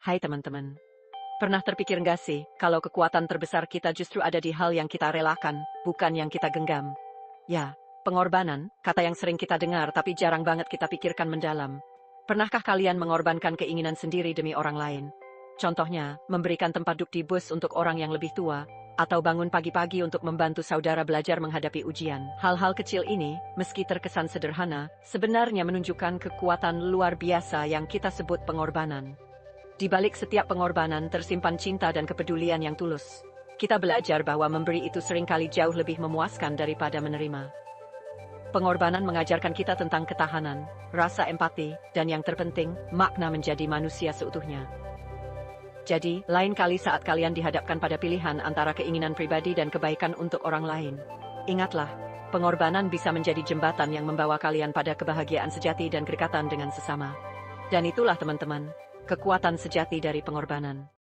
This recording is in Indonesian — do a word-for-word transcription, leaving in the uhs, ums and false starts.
Hai teman-teman. Pernah terpikir nggak sih, kalau kekuatan terbesar kita justru ada di hal yang kita relakan, bukan yang kita genggam? Ya, pengorbanan, kata yang sering kita dengar tapi jarang banget kita pikirkan mendalam. Pernahkah kalian mengorbankan keinginan sendiri demi orang lain? Contohnya, memberikan tempat duduk di bus untuk orang yang lebih tua, atau bangun pagi-pagi untuk membantu saudara belajar menghadapi ujian. Hal-hal kecil ini, meski terkesan sederhana, sebenarnya menunjukkan kekuatan luar biasa yang kita sebut pengorbanan. Di balik setiap pengorbanan tersimpan cinta dan kepedulian yang tulus. Kita belajar bahwa memberi itu seringkali jauh lebih memuaskan daripada menerima. Pengorbanan mengajarkan kita tentang ketahanan, rasa empati, dan yang terpenting, makna menjadi manusia seutuhnya. Jadi, lain kali saat kalian dihadapkan pada pilihan antara keinginan pribadi dan kebaikan untuk orang lain, ingatlah, pengorbanan bisa menjadi jembatan yang membawa kalian pada kebahagiaan sejati dan kedekatan dengan sesama. Dan itulah teman-teman, kekuatan sejati dari pengorbanan.